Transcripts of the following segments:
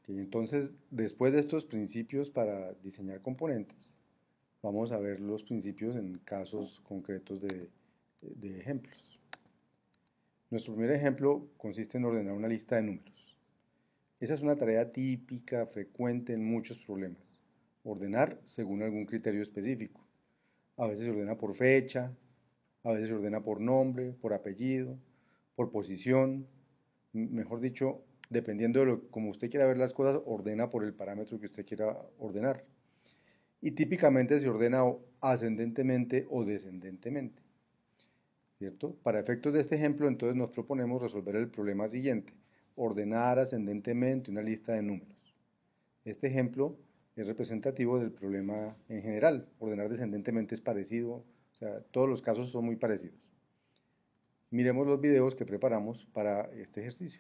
Ok, entonces, después de estos principios para diseñar componentes, vamos a ver los principios en casos concretos de ejemplos. Nuestro primer ejemplo consiste en ordenar una lista de números. Esa es una tarea típica, frecuente en muchos problemas. Ordenar según algún criterio específico. A veces se ordena por fecha, a veces se ordena por nombre, por apellido, por posición. Mejor dicho, dependiendo de como usted quiera ver las cosas, ordena por el parámetro que usted quiera ordenar. Y típicamente se ordena ascendentemente o descendentemente, ¿cierto? Para efectos de este ejemplo, entonces nos proponemos resolver el problema siguiente: ordenar ascendentemente una lista de números. Este ejemplo es representativo del problema en general. Ordenar descendentemente es parecido, o sea, todos los casos son muy parecidos. Miremos los videos que preparamos para este ejercicio.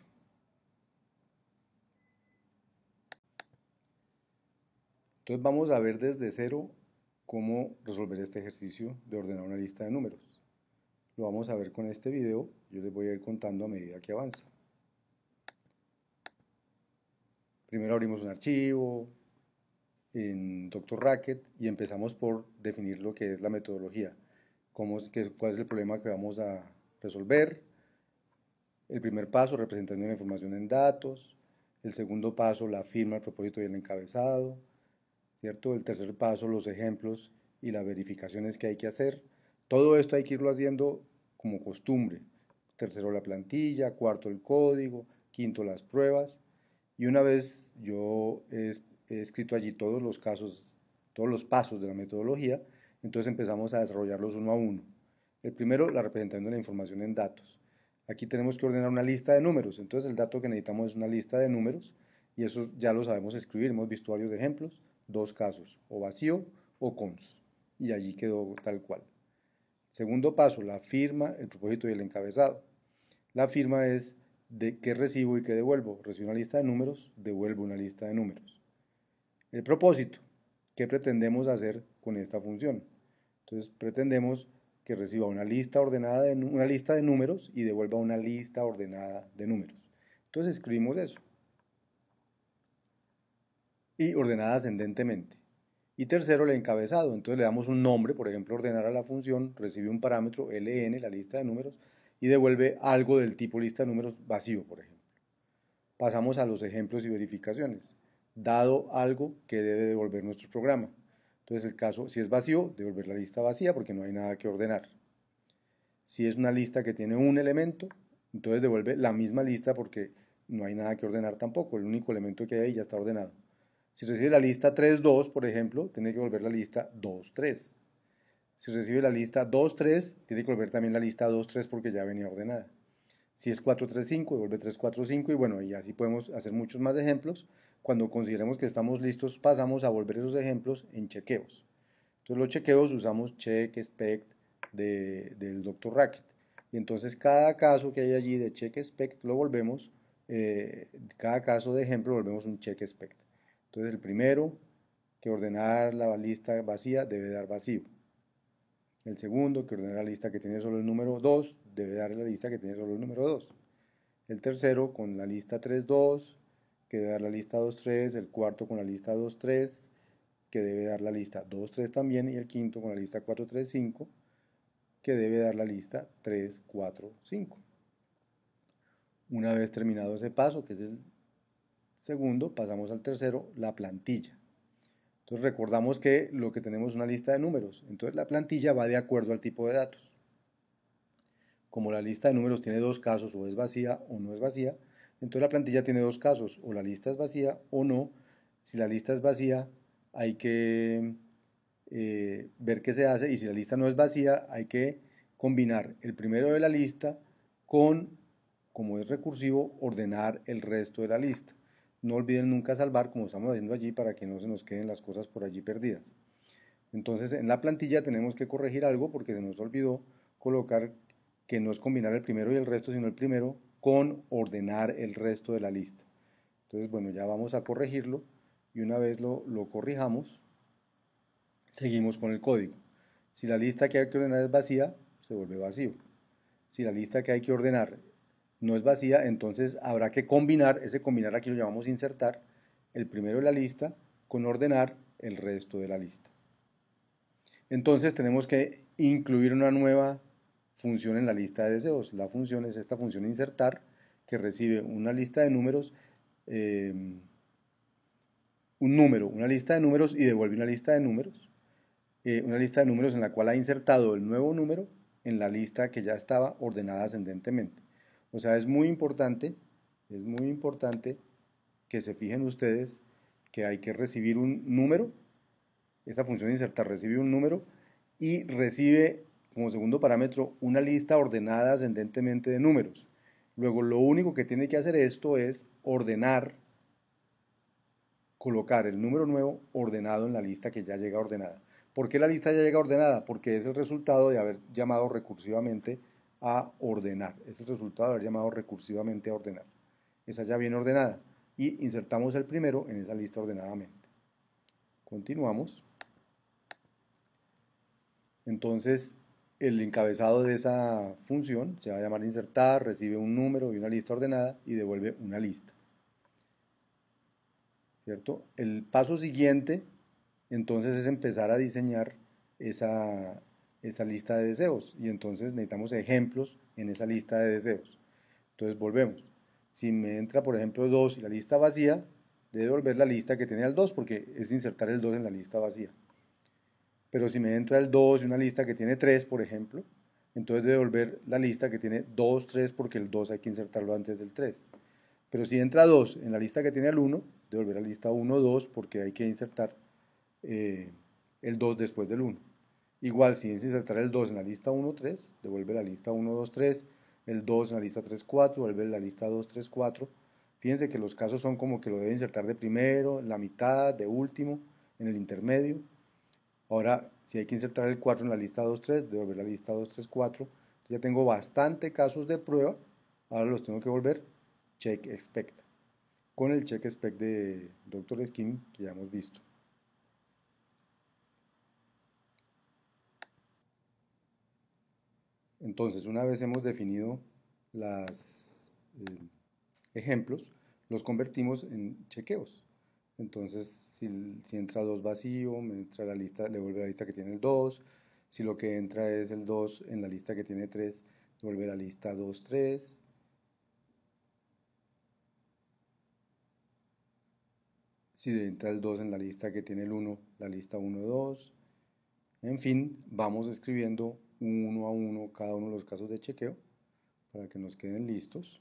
Entonces vamos a ver desde cero cómo resolver este ejercicio de ordenar una lista de números. Lo vamos a ver con este video, yo les voy a ir contando a medida que avanza. Primero abrimos un archivo en Dr. Racket y empezamos por definir lo que es la metodología, cuál es el problema que vamos a resolver. El primer paso, representando la información en datos. El segundo paso, la firma, el propósito y el encabezado, ¿cierto? El tercer paso, los ejemplos y las verificaciones que hay que hacer. Todo esto hay que irlo haciendo como costumbre. Tercero, la plantilla. Cuarto, el código. Quinto, las pruebas. Y una vez yo he escrito allí todos los casos, todos los pasos de la metodología, entonces empezamos a desarrollarlos uno a uno. El primero, la representación de la información en datos. Aquí tenemos que ordenar una lista de números, entonces el dato que necesitamos es una lista de números y eso ya lo sabemos escribir, hemos visto varios ejemplos, dos casos, o vacío o cons, y allí quedó tal cual. Segundo paso, la firma, el propósito y el encabezado. La firma es de qué recibo y qué devuelvo. Recibo una lista de números, devuelvo una lista de números. El propósito, ¿qué pretendemos hacer con esta función? Entonces pretendemos que reciba una lista ordenada una lista de números y devuelva una lista ordenada de números. Entonces escribimos eso. Y ordenada ascendentemente. Y tercero, el encabezado. Entonces le damos un nombre, por ejemplo, ordenar a la función, recibe un parámetro ln, la lista de números, y devuelve algo del tipo lista de números vacío, por ejemplo. Pasamos a los ejemplos y verificaciones. Dado algo que debe devolver nuestro programa. Entonces el caso, si es vacío, devolver la lista vacía porque no hay nada que ordenar. Si es una lista que tiene un elemento, entonces devuelve la misma lista porque no hay nada que ordenar tampoco. El único elemento que hay ahí ya está ordenado. Si recibe la lista 3.2, por ejemplo, tiene que volver la lista 2.3. Si recibe la lista 2.3, tiene que volver también la lista 2.3 porque ya venía ordenada. Si es 4.3.5, devuelve 3.4.5 y bueno, y así podemos hacer muchos más ejemplos. Cuando consideremos que estamos listos, pasamos a volver esos ejemplos en chequeos. Entonces los chequeos usamos check, expect del Dr. Racket. Y entonces cada caso que hay allí de check, expect lo volvemos, cada caso de ejemplo lo volvemos un check, expect. Entonces el primero, que ordenar la lista vacía debe dar vacío. El segundo, que ordena la lista que tiene solo el número 2, debe dar la lista que tiene solo el número 2. El tercero, con la lista 3.2, que debe dar la lista 2.3. El cuarto, con la lista 2.3, que debe dar la lista 2.3 también. Y el quinto, con la lista 4.3.5, que debe dar la lista 3.4.5. Una vez terminado ese paso, que es el segundo, pasamos al tercero, la plantilla. Entonces recordamos que lo que tenemos es una lista de números. Entonces la plantilla va de acuerdo al tipo de datos. Como la lista de números tiene dos casos, o es vacía o no es vacía, entonces la plantilla tiene dos casos, o la lista es vacía o no. Si la lista es vacía, hay que ver qué se hace, y si la lista no es vacía, hay que combinar el primero de la lista con, como es recursivo, ordenar el resto de la lista. No olviden nunca salvar, como estamos haciendo allí, para que no se nos queden las cosas por allí perdidas. Entonces en la plantilla tenemos que corregir algo porque se nos olvidó colocar que no es combinar el primero y el resto, sino el primero con ordenar el resto de la lista. Entonces, bueno, ya vamos a corregirlo y una vez lo corrijamos, seguimos con el código. Si la lista que hay que ordenar es vacía, se vuelve vacío. Si la lista que hay que ordenar no es vacía, entonces habrá que combinar, ese combinar aquí lo llamamos insertar, el primero de la lista con ordenar el resto de la lista. Entonces tenemos que incluir una nueva función en la lista de deseos. La función es esta función insertar, que recibe una lista de números, una lista de números y devuelve una lista de números. Una lista de números en la cual ha insertado el nuevo número en la lista que ya estaba ordenada ascendentemente. O sea, es muy importante que se fijen ustedes que hay que recibir un número. Esa función insertar recibe un número y recibe como segundo parámetro una lista ordenada ascendentemente de números. Luego lo único que tiene que hacer esto es colocar el número nuevo ordenado en la lista que ya llega ordenada. ¿Por qué la lista ya llega ordenada? Porque es el resultado de haber llamado recursivamente a ordenar. Es el resultado de haber llamado recursivamente a ordenar. Esa ya viene ordenada. Y insertamos el primero en esa lista ordenadamente. Continuamos. Entonces, el encabezado de esa función se va a llamar insertar, recibe un número y una lista ordenada y devuelve una lista. ¿Cierto? El paso siguiente, entonces, es empezar a diseñar esa lista de deseos. Y entonces necesitamos ejemplos en esa lista de deseos. Entonces, volvemos. Si me entra, por ejemplo, 2 y la lista vacía, debe devolver la lista que tiene el 2 porque es insertar el 2 en la lista vacía. Pero si me entra el 2 y una lista que tiene 3, por ejemplo, entonces debe devolver la lista que tiene 2, 3, porque el 2 hay que insertarlo antes del 3. Pero si entra 2 en la lista que tiene el 1, devolver la lista 1, 2, porque hay que insertar el 2 después del 1. Igual, si es insertar el 2 en la lista 1, 3, devuelve la lista 1, 2, 3, el 2 en la lista 3, 4, devuelve la lista 2, 3, 4. Fíjense que los casos son como que lo debe insertar de primero, en la mitad, de último, en el intermedio. Ahora, si hay que insertar el 4 en la lista 2, 3, devolver la lista 2, 3, 4. Ya tengo bastante casos de prueba. Ahora los tengo que volver check expect. Con el check expect de Dr. Skin que ya hemos visto. Entonces, una vez hemos definido los ejemplos, los convertimos en chequeos. Entonces, si entra 2 vacío, me entra la lista, le vuelve la lista que tiene el 2. Si lo que entra es el 2 en la lista que tiene 3, devuelve la lista 2, 3. Si entra el 2 en la lista que tiene el 1, la lista 1, 2. En fin, vamos escribiendo uno a uno cada uno de los casos de chequeo para que nos queden listos.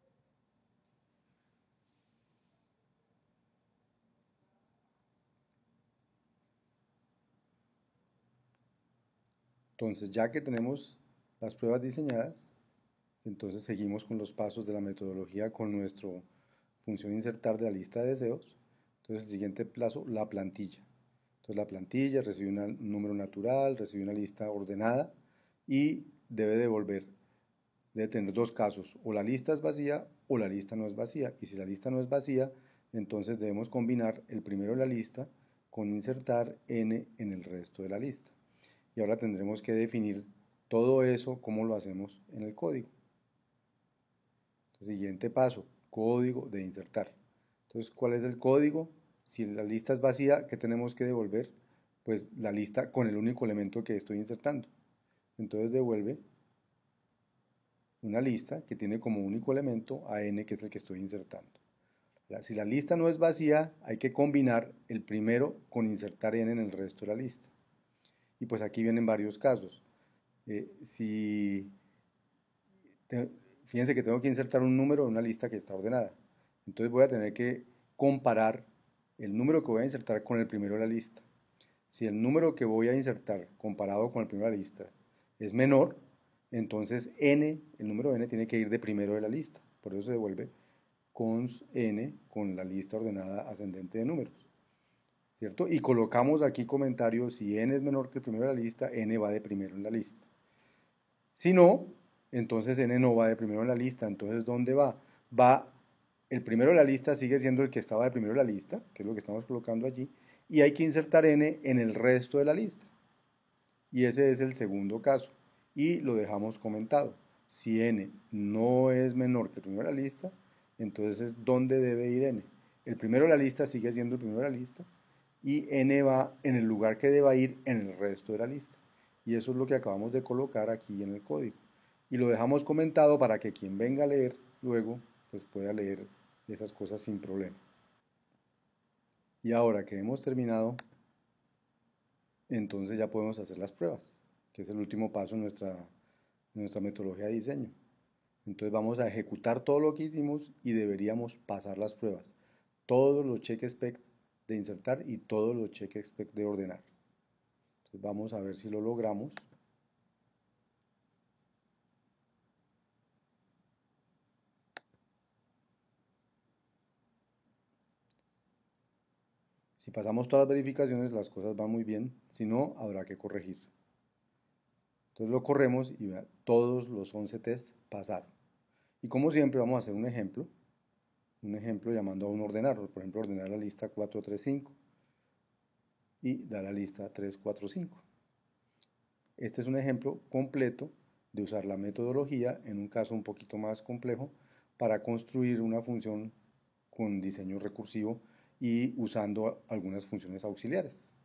Entonces, ya que tenemos las pruebas diseñadas, entonces seguimos con los pasos de la metodología con nuestra función insertar de la lista de deseos. Entonces, el siguiente paso, la plantilla. Entonces, la plantilla recibe un número natural, recibe una lista ordenada y debe tener dos casos, o la lista es vacía o la lista no es vacía. Y si la lista no es vacía, entonces debemos combinar el primero de la lista con insertar n en el resto de la lista. Y ahora tendremos que definir todo eso, cómo lo hacemos en el código. Siguiente paso, código de insertar. Entonces, ¿cuál es el código? Si la lista es vacía, ¿qué tenemos que devolver? Pues la lista con el único elemento que estoy insertando. Entonces devuelve una lista que tiene como único elemento a n, que es el que estoy insertando. Si la lista no es vacía, hay que combinar el primero con insertar n en el resto de la lista. Y pues aquí vienen varios casos. Si Fíjense que tengo que insertar un número en una lista que está ordenada. Entonces voy a tener que comparar el número que voy a insertar con el primero de la lista. Si el número que voy a insertar comparado con el primero de la lista es menor, entonces n, el número n tiene que ir de primero de la lista. Por eso se devuelve cons n con la lista ordenada ascendente de números. ¿Cierto? Y colocamos aquí comentarios, si n es menor que el primero de la lista, n va de primero en la lista. Si no, entonces n no va de primero en la lista. Entonces, ¿dónde va? El primero de la lista sigue siendo el que estaba de primero en la lista, que es lo que estamos colocando allí, y hay que insertar n en el resto de la lista. Y ese es el segundo caso. Y lo dejamos comentado. Si n no es menor que el primero de la lista, entonces ¿dónde debe ir n? El primero de la lista sigue siendo el primero de la lista y n va en el lugar que deba ir en el resto de la lista. Y eso es lo que acabamos de colocar aquí en el código. Y lo dejamos comentado para que quien venga a leer luego pues pueda leer esas cosas sin problema. Y ahora que hemos terminado, entonces ya podemos hacer las pruebas, que es el último paso en nuestra metodología de diseño. Entonces vamos a ejecutar todo lo que hicimos y deberíamos pasar las pruebas. Todos los check spec de insertar y todos los check spec de ordenar. Entonces vamos a ver si lo logramos. Si pasamos todas las verificaciones, las cosas van muy bien. Si no, habrá que corregir. Entonces lo corremos y vea, todos los 11 tests pasaron. Y como siempre vamos a hacer un ejemplo llamando a un ordenador, por ejemplo ordenar la lista 435 y dar la lista 345. Este es un ejemplo completo de usar la metodología en un caso un poquito más complejo para construir una función con diseño recursivo y usando algunas funciones auxiliares.